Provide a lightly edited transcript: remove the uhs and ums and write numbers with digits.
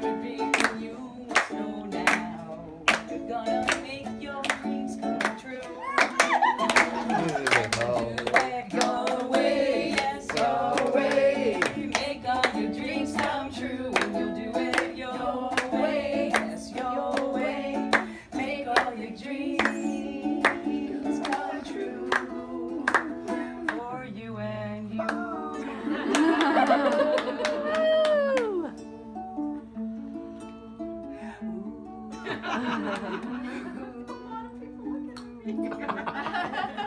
your dream when you slow down. You're gonna make your dreams come true. Let go away, yes, go away. Make all your dreams come true. And you'll do it your way, yes, your way. Make all your dreams come true. For you and you. A lot of people look at me.